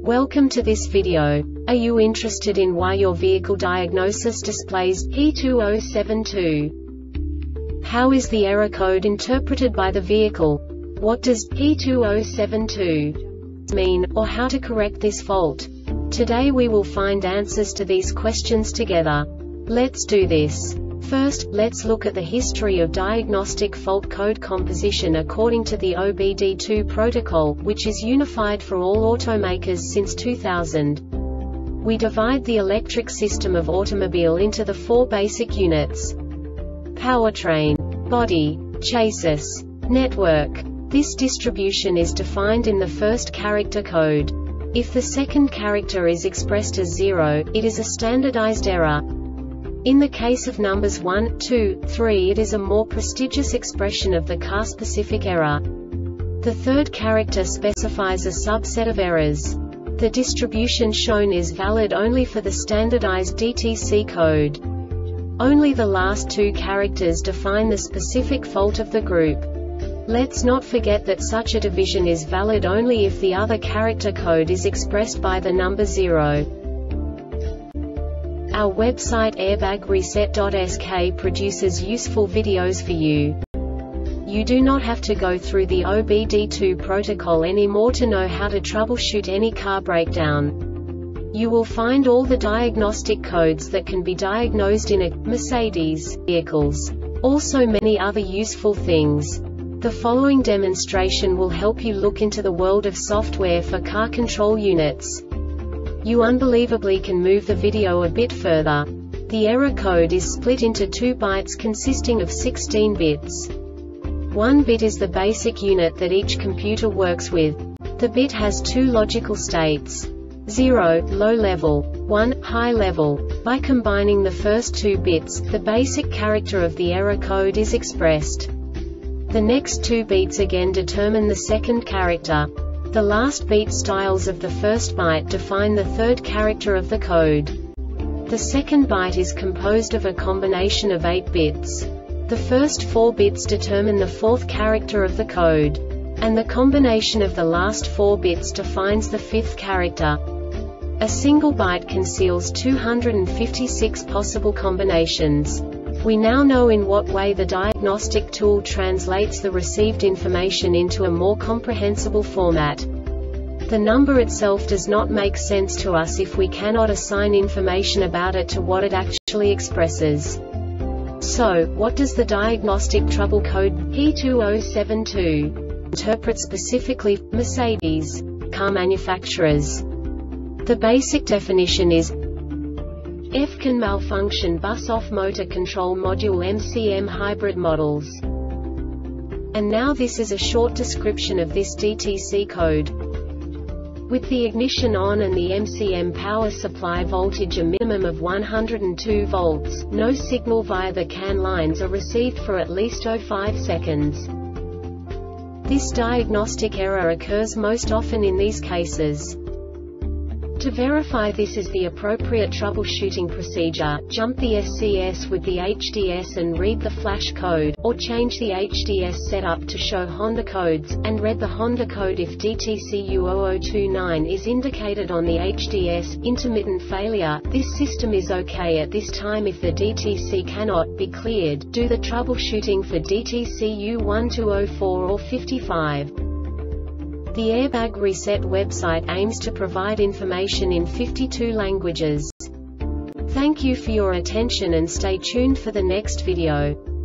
Welcome to this video. Are you interested in why your vehicle diagnosis displays P2072? How is the error code interpreted by the vehicle? What does P2072 mean, or how to correct this fault? Today we will find answers to these questions together. Let's do this. First, let's look at the history of diagnostic fault code composition according to the OBD2 protocol, which is unified for all automakers since 2000. We divide the electric system of automobile into the four basic units: powertrain, body, chassis, network. This distribution is defined in the first character code. If the second character is expressed as 0, it is a standardized error. In the case of numbers 1, 2, 3, it is a more prestigious expression of the car-specific error. The third character specifies a subset of errors. The distribution shown is valid only for the standardized DTC code. Only the last two characters define the specific fault of the group. Let's not forget that such a division is valid only if the other character code is expressed by the number 0. Our website airbagreset.sk produces useful videos for you. You do not have to go through the OBD2 protocol anymore to know how to troubleshoot any car breakdown. You will find all the diagnostic codes that can be diagnosed in a Mercedes vehicles. Also many other useful things. The following demonstration will help you look into the world of software for car control units. You unbelievably can move the video a bit further. The error code is split into 2 bytes consisting of 16 bits. 1 bit is the basic unit that each computer works with. The bit has 2 logical states: 0, low level, 1, high level. By combining the first 2 bits, the basic character of the error code is expressed. The next 2 beats again determine the second character. The last beat styles of the first byte define the third character of the code. The second byte is composed of a combination of 8 bits. The first 4 bits determine the fourth character of the code. And the combination of the last 4 bits defines the fifth character. A single byte conceals 256 possible combinations. We now know in what way the diagnostic tool translates the received information into a more comprehensible format. The number itself does not make sense to us if we cannot assign information about it to what it actually expresses. So, what does the diagnostic trouble code P2072 interpret specifically for Mercedes car manufacturers? The basic definition is: F can malfunction bus off motor control module MCM hybrid models. And now this is a short description of this DTC code. With the ignition on and the MCM power supply voltage a minimum of 102 volts, no signal via the CAN lines are received for at least 05 seconds. This diagnostic error occurs most often in these cases. To verify this is the appropriate troubleshooting procedure, jump the SCS with the HDS and read the flash code, or change the HDS setup to show Honda codes, and read the Honda code if DTCU0029 is indicated on the HDS. Intermittent failure: this system is OK at this time. If the DTC cannot be cleared, do the troubleshooting for DTCU1204 or 55. The Airbag Reset website aims to provide information in 52 languages. Thank you for your attention and stay tuned for the next video.